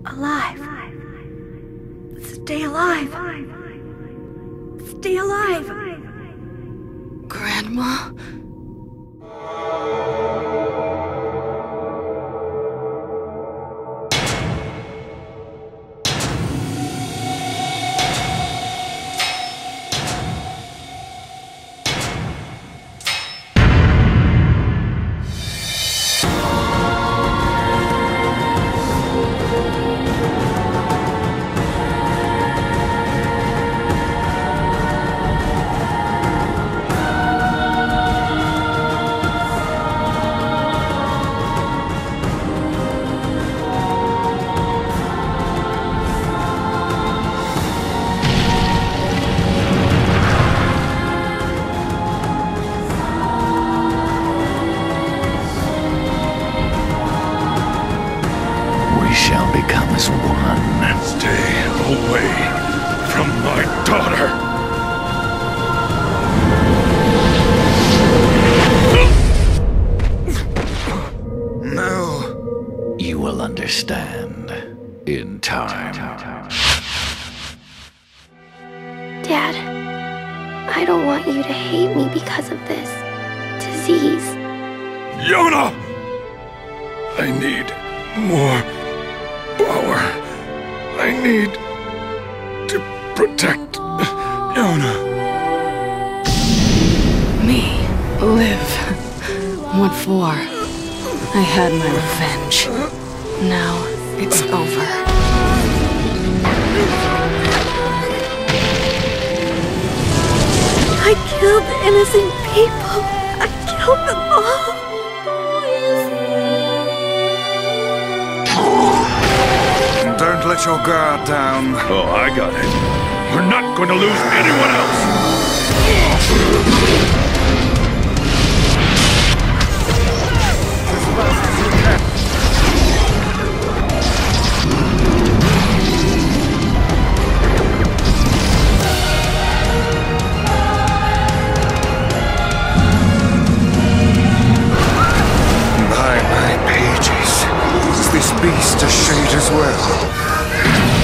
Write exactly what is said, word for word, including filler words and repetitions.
alive. Stay alive. Stay alive. Grandma? Shall become as one. Stay away from my daughter. No. You will understand in time. Dad, I don't want you to hate me because of this disease. Yona! I need more power. I need to protect Yona. Me? Live? What for? I had my revenge. Now it's over. I killed innocent people. I killed them all. Don't let your guard down. Oh, I got it. We're not going to lose anyone else. By my pages, is this beast a shade as well?